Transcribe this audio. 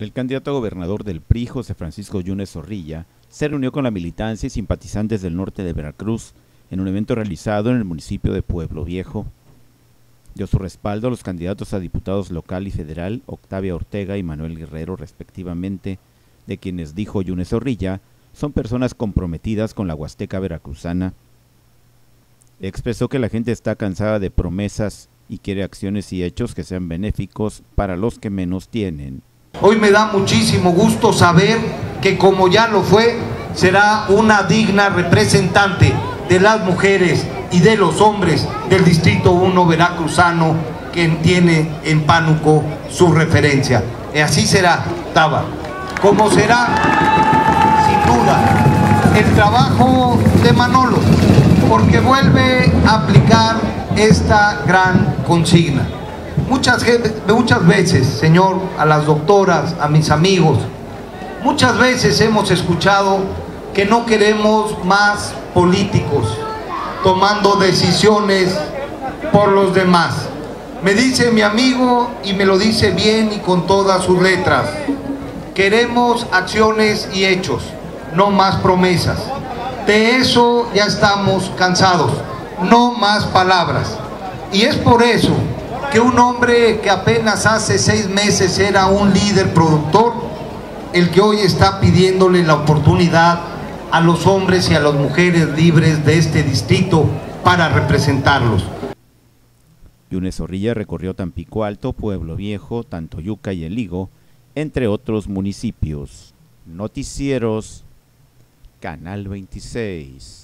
El candidato a gobernador del PRI, José Francisco Yunes Zorrilla, se reunió con la militancia y simpatizantes del norte de Veracruz en un evento realizado en el municipio de Pueblo Viejo. Dio su respaldo a los candidatos a diputados local y federal, Octavia Ortega y Manuel Guerrero, respectivamente, de quienes dijo Yunes Zorrilla son personas comprometidas con la Huasteca veracruzana. Expresó que la gente está cansada de promesas y quiere acciones y hechos que sean benéficos para los que menos tienen. Hoy me da muchísimo gusto saber que, como ya lo fue, será una digna representante de las mujeres y de los hombres del Distrito 1 veracruzano, que tiene en Pánuco su referencia. Y así será, Taba. Como será, sin duda, el trabajo de Manolo, porque vuelve a aplicar esta gran consigna. Muchas veces, señor, a las doctoras, a mis amigos, muchas veces hemos escuchado que no queremos más políticos tomando decisiones por los demás. Me dice mi amigo, y me lo dice bien y con todas sus letras: queremos acciones y hechos, no más promesas. De eso ya estamos cansados, no más palabras. Y es por eso que un hombre que apenas hace 6 meses era un líder productor, el que hoy está pidiéndole la oportunidad a los hombres y a las mujeres libres de este distrito para representarlos. Yunes Zorrilla recorrió Tampico Alto, Pueblo Viejo, Tantoyuca y El Higo, entre otros municipios. Noticieros, Canal 26.